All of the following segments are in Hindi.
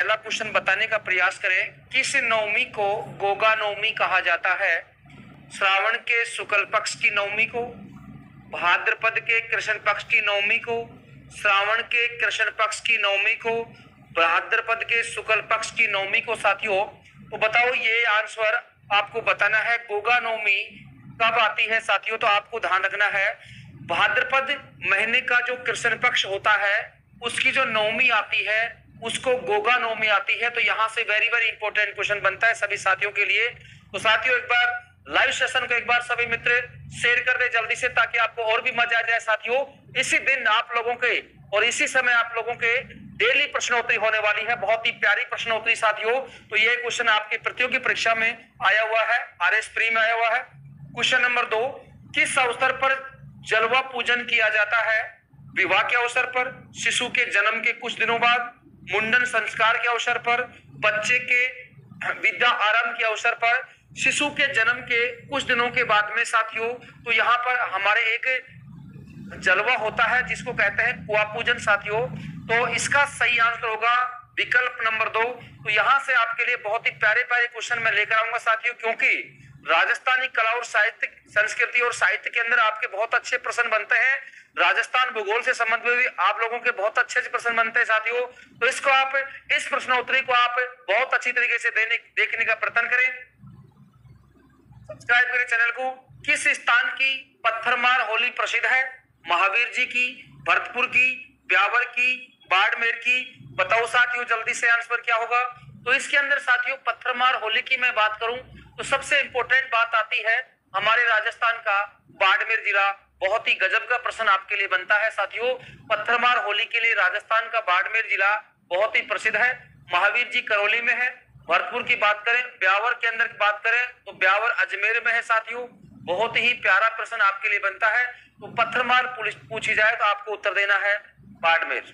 पहला क्वेश्चन बताने का प्रयास करें। किस नवमी को गोगा नवमी कहा जाता है? श्रावण के शुक्ल पक्ष की नवमी को, भाद्रपद के कृष्ण पक्ष की नवमी को, श्रावण के कृष्ण पक्ष की नवमी को, भाद्रपद के शुक्ल पक्ष की नवमी को। साथियों तो बताओ, ये आंसर आपको बताना है। गोगा नवमी कब आती है साथियों? तो आपको ध्यान रखना है, भाद्रपद महीने का जो कृष्ण पक्ष होता है उसकी जो नवमी आती है उसको गोगा नवमी आती है। तो यहाँ से वेरी वेरी इंपॉर्टेंट क्वेश्चन बनता है सभी साथियों के लिए। तो साथियों एक बार लाइव सेशन को एक बार सभी मित्र शेयर कर दे जल्दी से, ताकि आपको और भी मजा आ जाए। साथियों इसी दिन आप लोगों के और इसी समय आप लोगों के डेली प्रश्नोत्तरी होने वाली है, बहुत ही प्यारी प्रश्नोत्तरी साथियों। तो ये क्वेश्चन आपकी प्रतियोगी परीक्षा में आया हुआ है, आरएस प्री में आया हुआ है। क्वेश्चन नंबर 2, किस अवसर पर जलवा पूजन किया जाता है? विवाह के अवसर पर, शिशु के जन्म के कुछ दिनों बाद, मुंडन संस्कार के अवसर पर, बच्चे के विद्या आरंभ के अवसर पर, शिशु के जन्म के कुछ दिनों के बाद में। साथियों तो यहाँ पर हमारे एक जलवा होता है जिसको कहते हैं कुआ पूजन। साथियों तो इसका सही आंसर होगा विकल्प नंबर 2। तो यहाँ से आपके लिए बहुत ही प्यारे प्यारे क्वेश्चन मैं लेकर आऊंगा साथियों, क्योंकि राजस्थानी कला और साहित्य, संस्कृति और साहित्य के अंदर आपके बहुत अच्छे प्रश्न बनते हैं। राजस्थान भूगोल से संबंधित भी आप लोगों के बहुत अच्छे प्रश्न बनते हैं साथियों। तो इसको आप, इस प्रश्नोत्तरी को आप बहुत अच्छी तरीके से देखने का प्रयत्न करें। सब्सक्राइब करें चैनल को। किस स्थान की पत्थरमार होली प्रसिद्ध है? महावीर जी की, भरतपुर की, ब्यावर की, बाड़मेर की। बताओ साथियों जल्दी से आंसर क्या होगा? तो इसके अंदर साथियों पत्थरमार होली की मैं बात करूं तो सबसे इंपॉर्टेंट बात आती है हमारे राजस्थान का बाड़मेर जिला। बहुत ही गजब का प्रश्न आपके लिए बनता है साथियों। पत्थरमार होली के लिए राजस्थान का बाड़मेर जिला बहुत ही प्रसिद्ध है। महावीर जी करौली में है। भरतपुर की बात करें, ब्यावर के अंदर की बात करें तो ब्यावर अजमेर में है साथियों। बहुत ही प्यारा प्रश्न आपके लिए बनता है। तो पत्थरमार पूछी जाए तो आपको उत्तर देना है बाड़मेर।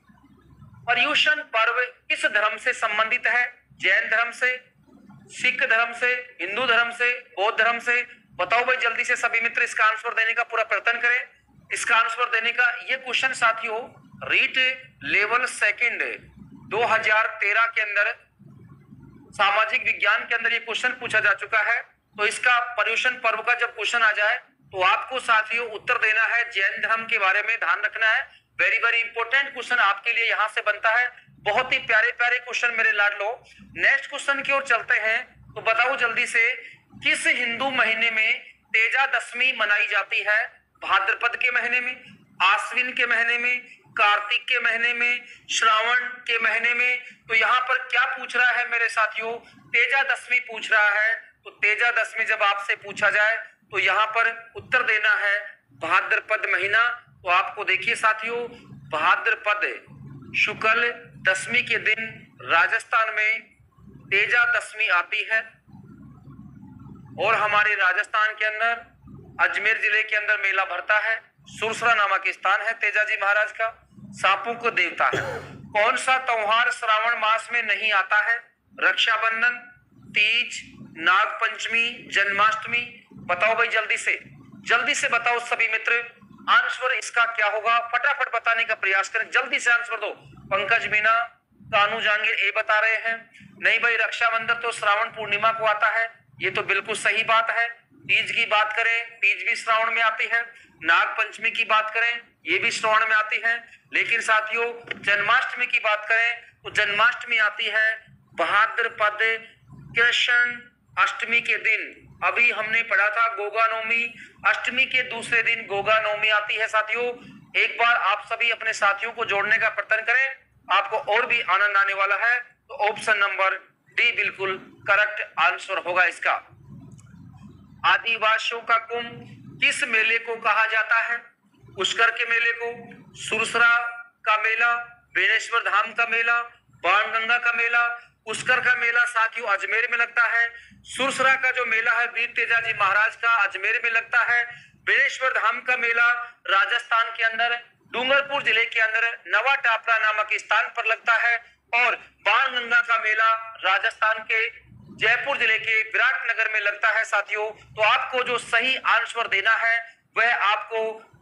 पर्युषण पर्व किस धर्म से संबंधित है? जैन धर्म से, सिख धर्म से, हिंदू धर्म से, बौद्ध धर्म से। बताओ भाई जल्दी से सभी मित्र इसका आंसर देने का पूरा प्रयत्न करें। इसका आंसर देने का ये क्वेश्चन साथियों रीट लेवल सेकंड 2013 के अंदर सामाजिक विज्ञान के अंदर ये क्वेश्चन पूछा जा चुका है। तो इसका पर्युषण पर्व का जब क्वेश्चन आ जाए तो आपको साथियों उत्तर देना है जैन धर्म के बारे में, ध्यान रखना है। वेरी वेरी इंपॉर्टेंट क्वेश्चन आपके लिए यहां से बनता है। बहुत ही प्यारे प्यारे क्वेश्चन मेरे लाडलो। नेक्स्ट क्वेश्चन की ओर चलते हैं। तो बताओ जल्दी से, किस हिंदू महीने में तेजा दशमी मनाई जाती है? भाद्रपद के महीने में, आश्विन के महीने में, कार्तिक के महीने में, श्रावण के महीने में। तो यहाँ पर क्या पूछ रहा है मेरे साथियों? तेजा दशमी पूछ रहा है। तो तेजा दशमी जब आपसे पूछा जाए तो यहाँ पर उत्तर देना है भाद्रपद महीना। तो आपको देखिए साथियों, भाद्रपद शुक्ल दशमी के दिन राजस्थान में तेजा दशमी आती है। और हमारे राजस्थान के अंदर अजमेर जिले के अंदर मेला भरता है। सुरसरा नामक स्थान है तेजाजी महाराज का, सांपों को देवता है। कौन सा त्योहार श्रावण मास में नहीं आता है? रक्षाबंधन, तीज, नाग पंचमी, जन्माष्टमी। बताओ भाई जल्दी से बताओ सभी मित्र आंसर इसका क्या होगा? फटाफट बताने का प्रयास करें, जल्दी से आंसर दो। पंकज मीना, कानू जहांगीर ए बता रहे हैं नहीं भाई, रक्षाबंधन तो श्रावण पूर्णिमा को आता है। ये तो बिल्कुल सही बात है। तीज की बात करें, तीज भी श्रावण में आती है। नाग पंचमी की बात करें, ये भी श्रावण में आती है। लेकिन साथियों जन्माष्टमी की बात करें तो जन्माष्टमी आती है भाद्रपद कृष्ण अष्टमी के दिन। अभी हमने पढ़ा था गोगा नवमी, अष्टमी के दूसरे दिन गोगा नवमी आती है साथियों। एक बार आप सभी अपने साथियों को जोड़ने का प्रयत्न करें, आपको और भी आनंद आने वाला है। तो ऑप्शन नंबर डी बिल्कुल करेक्ट आंसर होगा इसका। आदिवासियों का कुंभ किस मेले को कहा जाता है? पुष्कर के मेले को, सुरसरा का मेला, बेनेश्वर धाम का मेला, बाणगंगा का मेला, पुष्कर का मेला साथियों अजमेर में लगता है। सुरसरा का जो मेला है वीर तेजाजी महाराज का अजमेर में लगता है। बेनेश्वर धाम का मेला राजस्थान के अंदर डूंगरपुर जिले के अंदर नवा टापरा नामक स्थान पर लगता है। और बाणगंगा का मेला राजस्थान के जयपुर जिले के विराटनगर में लगता है साथियों। तो आपको जो सही आंसर देना है वह आपको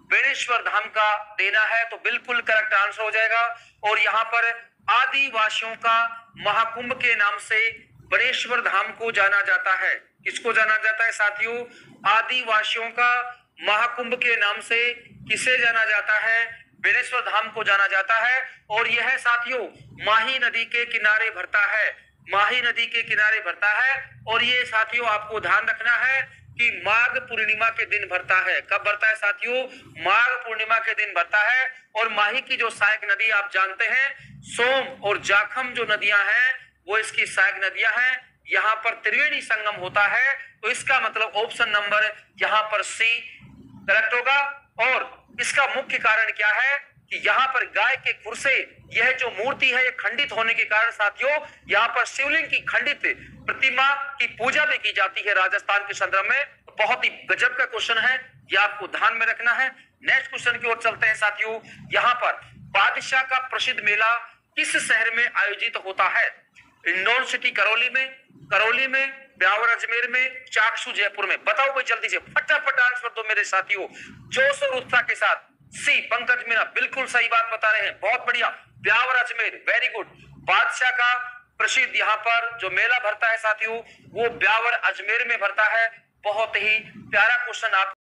बेणेश्वर धाम का देना है, तो बिल्कुल करेक्ट आंसर हो जाएगा। और यहाँ पर आदिवासियों का महाकुंभ के नाम से बेणेश्वर धाम को जाना जाता है। किसको जाना जाता है साथियों? आदिवासियों का महाकुंभ के नाम से किसे जाना जाता है? बेणेश्वर धाम को जाना जाता है। और यह साथियों माही नदी के किनारे भरता है, माही नदी के किनारे भरता है। और ये साथियों आपको ध्यान रखना है कि माघ पूर्णिमा के दिन भरता है। कब भरता है साथियों? माघ पूर्णिमा के दिन भरता है। और माही की जो सहायक नदी आप जानते हैं, सोम और जाखम जो नदियां हैं वो इसकी सहायक नदियां हैं। यहाँ पर त्रिवेणी संगम होता है, तो इसका मतलब ऑप्शन नंबर यहाँ पर सी करेक्ट होगा। और इसका मुख्य कारण क्या है कि यहाँ पर गाय के खुर से यह जो मूर्ति है ये खंडित होने के कारण साथियों यहाँ पर शिवलिंग की खंडित प्रतिमा की पूजा भी की जाती है राजस्थान के संदर्भ में। बहुत ही गजब का क्वेश्चन है, ये आपको ध्यान में रखना है। नेक्स्ट क्वेश्चन की ओर चलते हैं साथियों। यहाँ पर बादशाह का प्रसिद्ध मेला किस शहर में आयोजित होता है? इंदौर सिटी करौली में, ब्यावर अजमेर में, चाकसू जयपुर में। बताओ भाई जल्दी से, फटाफट आंसर दो मेरे साथियों, जोश और उत्साह के साथ। सी पंकज मीना बिल्कुल सही बात बता रहे हैं, बहुत बढ़िया। Beawar Ajmer, very good. बादशाह का प्रसिद्ध यहाँ पर जो मेला भरता है साथियों वो ब्यावर अजमेर में भरता है। बहुत ही प्यारा क्वेश्चन आप